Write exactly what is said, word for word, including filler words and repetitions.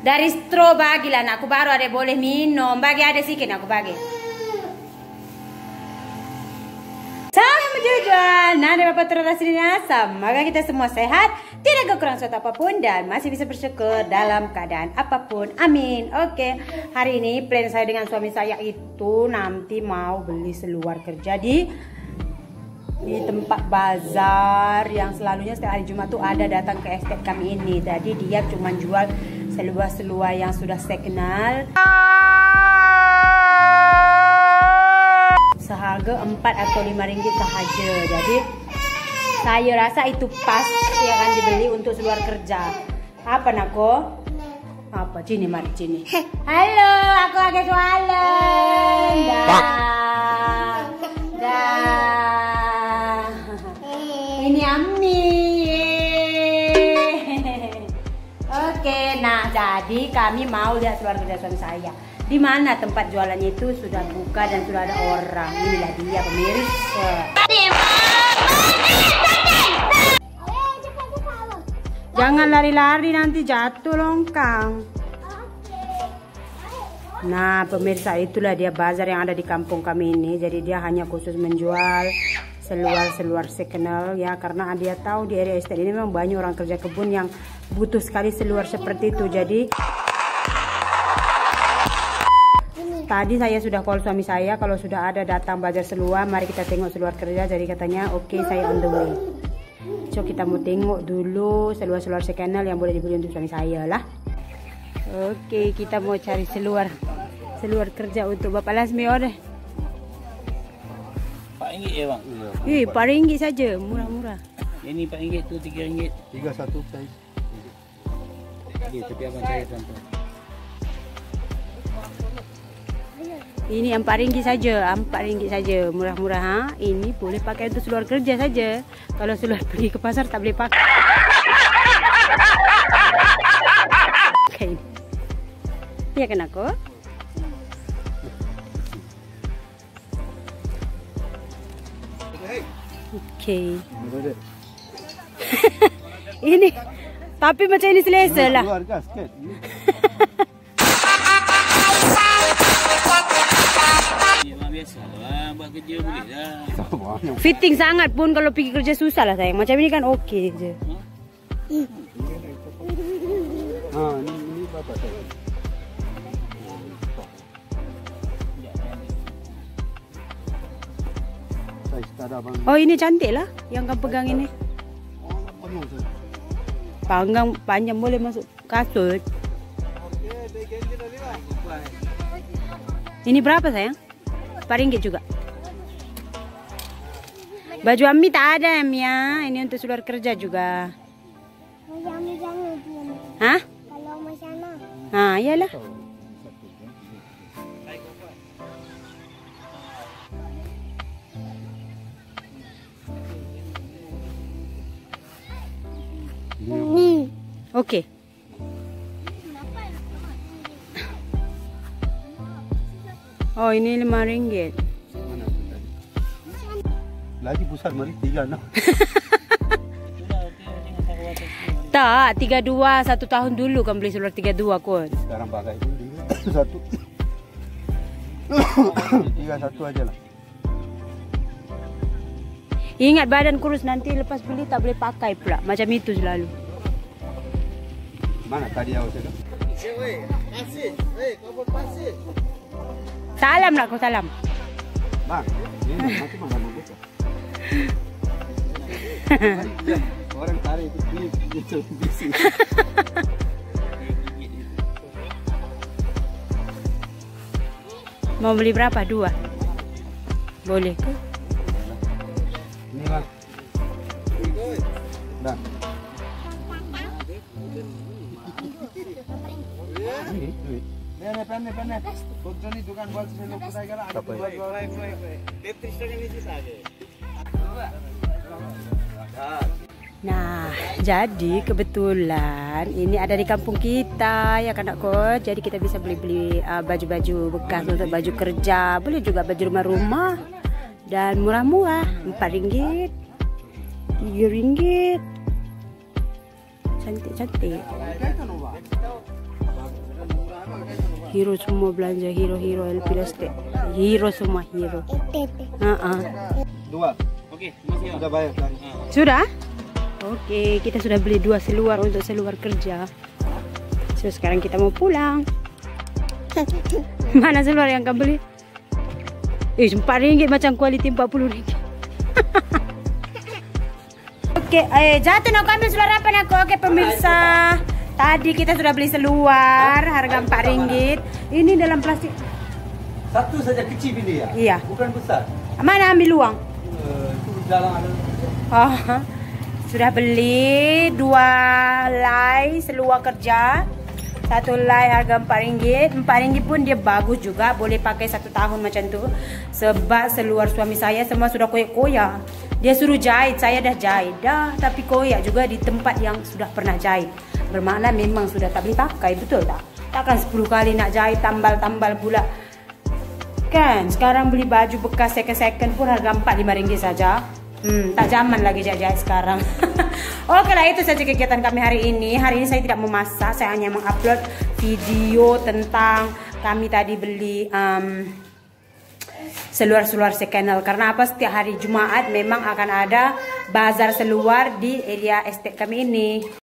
Dari straw bagilah anakku, baru ada boleh minum. Bagi ada sikit aku bagi. Salam menjual. Nah, ada Bapak teraslinya. Semoga kita semua sehat, tidak kekurangan suatu apapun dan masih bisa bersyukur dalam keadaan apapun. Amin. Oke, hari ini plan saya dengan suami saya itu nanti mau beli seluar kerja di di tempat bazar yang selalunya setiap hari Jumat tuh ada datang ke estate kami ini. Jadi dia cuma jual seluar-seluar yang sudah saya kenal. Seharga empat atau lima ringgit sahaja. Jadi saya rasa itu pas yang akan dibeli untuk seluar kerja. Apa nako? Apa? Sini mari sini. Halo, aku agak soalan. Dah. Dah. Ini Ami. Oke, nah jadi kami mau lihat seluar kerja suami saya. Di mana tempat jualannya itu sudah buka dan sudah ada orang. Inilah dia pemirsa. Jangan lari-lari nanti jatuh longkang. Nah pemirsa, itulah dia bazar yang ada di kampung kami ini. Jadi dia hanya khusus menjual seluar-seluar sekenal ya, karena dia tahu di area estate ini memang banyak orang kerja kebun yang butuh sekali seluar seperti itu. Jadi tadi saya sudah call suami saya, kalau sudah ada datang bazar seluar, mari kita tengok seluar kerja. Jadi katanya oke, okay, saya on the way. So kita mau tengok dulu seluar-seluar sekenal yang boleh dibeli untuk suami saya lah. Oke, okay, kita mau cari seluar seluar kerja untuk Bapak Lasmi. Deh empat ringgit ya bang? Ih, empat ringgit saja, murah-murah. Ini empat ringgit tu tiga ringgit. Tiga satu saya. Ya, tapi abang cari tuan-tuan. Ini empat ringgit saja, empat ringgit saja, murah-murah. Ha? Ini boleh pakai untuk seluar kerja saja. Kalau seluar pergi ke pasar tak boleh pakai. Okay. Ya kan aku? Okey. Ini tapi macam ini selesa lah. Fitting sangat pun kalau pergi kerja susah lah sayang. Macam ini kan okey je. Ha, ini ini berapa saya? Oh ini cantik lah yang kau pegang ini. Panggang panjang boleh masuk kasut. Ini berapa sayang? empat ringgit juga. Baju Ami tak ada Ami ya. Ini untuk seluar kerja juga. Hah? Kalau macana. Ah, iyalah. Ni. Okey. Oh, ini lima ringgit. Mana tu tadi? Lagi besar mari tiga enam. Tak, tiga dua satu tahun dulu kan beli seluar tiga dua kon. Sekarang pakai itu tiga satu. Tiga satu aja lah. Ingat badan kurus, nanti lepas beli tak boleh pakai pula. Macam itu selalu. Mana tadi awak cakap? Salam lah kau, salam. Bang, ini macam mana mau buka? Orang tarik itu itu bisi. Mau beli berapa? Dua? Boleh ke? Ini bang. Dah. Ini, ini. Pene, pene, pene. Kutoni dukan buat selu kutai kala ada buat buat. Tetris saja ni saja. Nah, jadi kebetulan ini ada di kampung kita ya kan Kak. Jadi kita bisa beli-beli uh, baju-baju bekas untuk baju kerja, boleh juga baju rumah-rumah dan murah-murah, empat ringgit, tiga ringgit. Cantik-cantik. Hero semua belanja, hero-hero L P Estate. Hero semua, hero. Uh-uh. Dua. Oke, masih Sudah bayar kan? Sudah? Oke, kita sudah beli dua seluar untuk seluar kerja. So, sekarang kita mau pulang. Mana seluar yang kamu beli? Eh, empat ringgit macam kualiti empat puluh ringgit. Oke, eh, jatuh nak ambil seluar apa nak? Oke, pemirsa. Tadi kita sudah beli seluar harga empat ringgit. Ini dalam plastik. Satu saja kecil pilih ya? Iya. Bukan besar. Mana ambil uang? Uh, itu dalam ada. Oh, sudah beli dua lay seluar kerja. Satu lay harga empat ringgit. empat ringgit pun dia bagus juga. Boleh pakai satu tahun macam tu. Sebab seluar suami saya semua sudah koyak-koyak. Dia suruh jahit. Saya dah jahit dah. Tapi koyak juga di tempat yang sudah pernah jahit. Bermakna memang sudah tak boleh pakai. Betul tak? Takkan sepuluh kali nak jahit tambal-tambal pula. Kan? Sekarang beli baju bekas second-second pun harga empat lima ringgit saja. Hmm, tak zaman lagi jahit-jahit sekarang. Oke lah, itu saja kegiatan kami hari ini. Hari ini saya tidak memasak, saya hanya mengupload video tentang kami tadi beli um, seluar-seluar second hand. Karena apa? Setiap hari Jumaat memang akan ada bazar seluar di area estate kami ini.